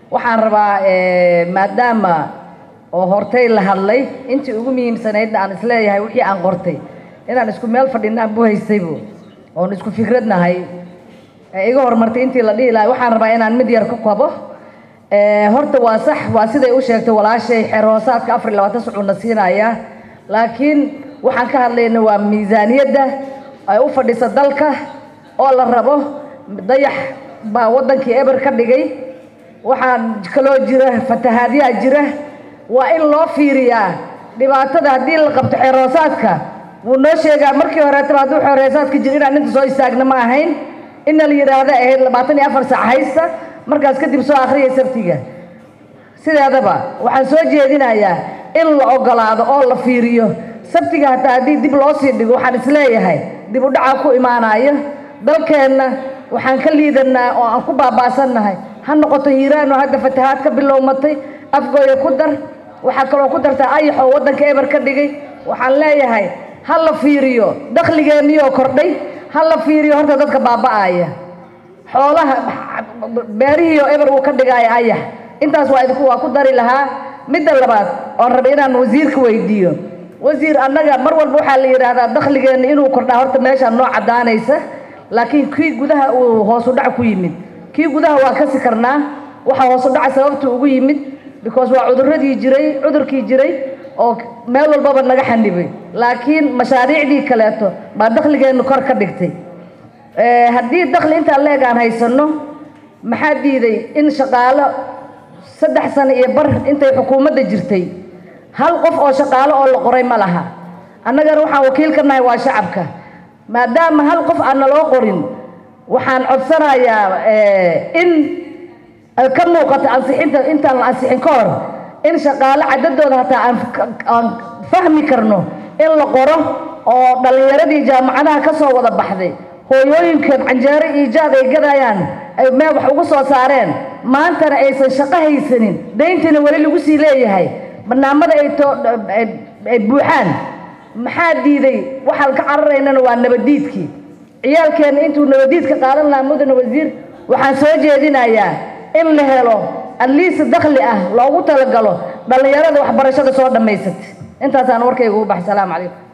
waxaan rabaa maadaama oo hortay la hadlay intii ugu muhiimsanayd aan isleeyahay wixii aan qortay inaan isku meel fadhinaan buu haystaybo oo isku fikradnahay iga hormartay intii la dhihi lahaa waxaan rabaa inaan mid yar ku qabo horta waa sax waa siday u sheegtay walaashay xeroosaadka 24 sucuuna siinaya laakiin waxaan ka hadlaynaa waa miisaaniyadda ay u fadhiso dalka oo la rabo dayax baa wadankii eber ka dhigay waxaan kaloo jira fatahaadiya jira waa in loo fiiriyaa dhibaatada haddii la qabto xeroosaadka wuu noo sheegaa markii hore hadduu xeroosaadka jira inaan inta soo istaagna ma ahayn in la yiraahdo ahayd 24 saac haysta markaas kadib soo akhriya sabtiga sidaadaba waxaan soo jeedinayaa in la ogolaado oo la fiiriyo sabtiga hataa haddii dib loo sii dhigo waxaan isleeyahay dib u dhaca ku imaanaya dalkeenna waxaan ka liidanaa oo aan ku baabaasannahay ha noqoto hiiraan oo hadda fatahaad ka bilowmatay afgooya ku dar waxaa kaloo ku dartaa ayax oo waddanka eber ka dhigay waxaan leeyahay ha la fiiriyo dakhligeenniyoo kordhay ha la fiiriyo horta dadka baaba'aya xoolaha beerihii oo eber uu ka dhigaayo ayax intaas waa ku dari lahaa midda labaad oo rabay inaan wasiirka weydiiyo wasiir annaga mar walba waxaa la yidhaahdaa dakhligeenna inuu kordhaa horta meeshaan noo caddaanaysa laakiin kii gudaha uu hoos u dhac ku yimid kii gudaha waa kasi karnaa waxa hoos u dhaca sababta ugu yimid because waa cudurkii jiray oo meel walbaba naga xanibay laakiin mashaariicdii kaleeto baa dakhligeenna kor ka dhigtay haddii dakhli intaan leegaan haysano maxaa diiday in shaqaalo 3 sano iyo bar intay xukuumadda jirtay hal qof oo shaqaalo oo la qoray ma laha annagana waxaan wakiil ka nahay waa shacabka maadaama hal qof aan naloo qorin waxaan codsanayaa in ka muuqato ansixinta intaan la ansixin ka hor in shaqaale cadadooda hataa aan fahmi karno in la qoro oo dhallinyaradii jaamacadaha ka soo wada baxday hooyooyinkan canjeero iyo jaad ay gadayaan ay meel wax ugu soo saareen maantana aysan shaqo haysanin dayntina weli lagu sii leeyahay barnaamada ay buuxaan maxaa diiday waxaan ka cararaynana waa nabadiidkii ciyaalkeena intuu nabadiidka qaadan lahaa mudane wasiir waxaan soo jeedinayaa in la helo at-least dakhli ah loogu talagalo dhallinyarada waxbarashada soo dhammaysatay intaasaan warkayga ugu baxay salaamu calaykum